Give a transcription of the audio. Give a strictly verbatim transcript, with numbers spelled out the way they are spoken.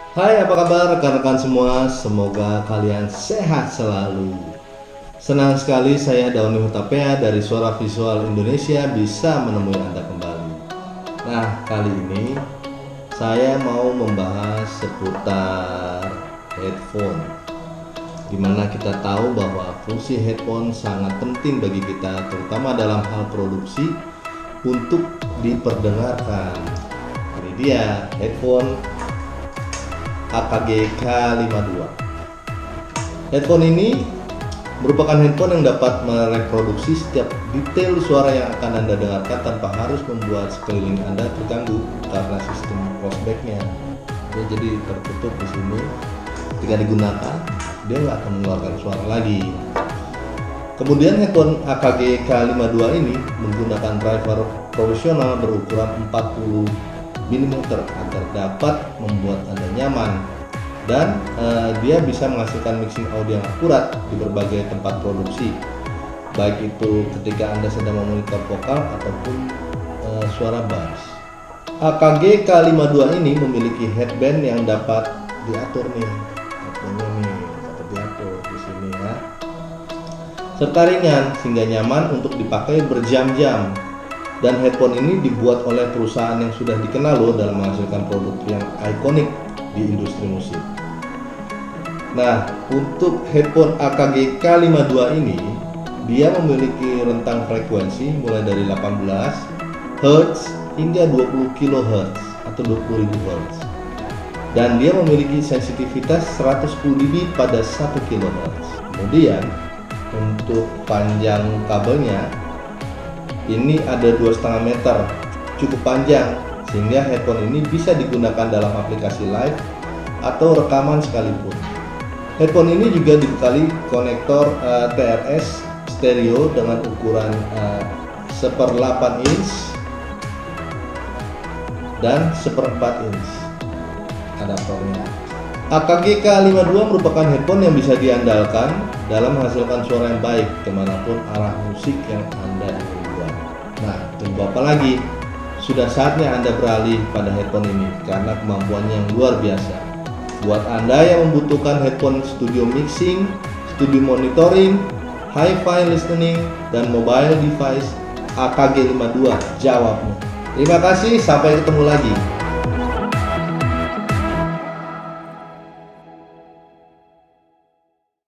Hai, apa kabar rekan-rekan semua? Semoga kalian sehat selalu. Senang sekali saya Dauni Hutapea dari Suara Visual Indonesia bisa menemui Anda kembali. Nah, kali ini saya mau membahas seputar headphone. Dimana kita tahu bahwa fungsi headphone sangat penting bagi kita, terutama dalam hal produksi untuk diperdengarkan. Ini dia headphone A K G K lima dua. Headphone ini merupakan headphone yang dapat mereproduksi setiap detail suara yang akan Anda dengarkan tanpa harus membuat sekeliling Anda terganggu karena sistem closed-back-nya. Dia jadi tertutup di sini. Ketika digunakan, dia nggak akan mengeluarkan suara lagi. Kemudian headphone A K G K lima dua ini menggunakan driver profesional berukuran empat puluh milimeter agar dapat membuat Anda nyaman, dan uh, dia bisa menghasilkan mixing audio yang akurat di berbagai tempat produksi, baik itu ketika Anda sedang memonitor vokal ataupun uh, suara bass. A K G K lima dua ini memiliki headband yang dapat diatur nih, aturnya nih dapat diatur di sini ya, serta ringan sehingga nyaman untuk dipakai berjam-jam. Dan headphone ini dibuat oleh perusahaan yang sudah dikenal loh dalam menghasilkan produk yang ikonik di industri musik. Nah, untuk headphone A K G K lima dua ini, dia memiliki rentang frekuensi mulai dari delapan belas hertz hingga dua puluh kilohertz atau dua puluh ribu hertz. Dan dia memiliki sensitivitas seratus sepuluh decibel pada satu kilohertz. Kemudian, untuk panjang kabelnya ini ada dua koma lima meter, cukup panjang sehingga headphone ini bisa digunakan dalam aplikasi live atau rekaman sekalipun. Headphone ini juga dibekali konektor uh, T R S stereo dengan ukuran uh, seperdelapan inch dan seperempat inch adaptornya. A K G K lima dua merupakan headphone yang bisa diandalkan dalam menghasilkan suara yang baik kemanapun arah musik yang Anda ingin buat. Nah, tunggu apa lagi? Sudah saatnya Anda beralih pada headphone ini karena kemampuannya yang luar biasa. Buat Anda yang membutuhkan headphone studio mixing, studio monitoring, hi-fi listening, dan mobile device, A K G lima dua jawabnya. Terima kasih, sampai ketemu lagi.